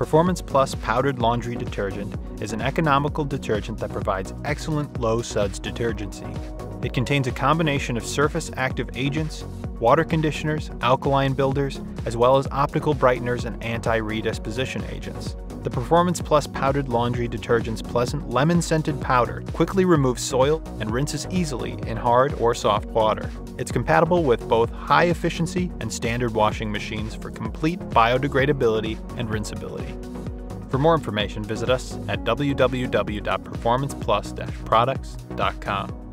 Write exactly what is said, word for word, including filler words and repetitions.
Performance Plus Powdered Laundry Detergent is an economical detergent that provides excellent low suds detergency. It contains a combination of surface active agents, water conditioners, alkaline builders, as well as optical brighteners and anti-redisposition agents. The Performance Plus Powdered Laundry Detergent's pleasant lemon-scented powder quickly removes soil and rinses easily in hard or soft water. It's compatible with both high efficiency and standard washing machines for complete biodegradability and rinsability. For more information, visit us at w w w dot performance plus dash products dot com.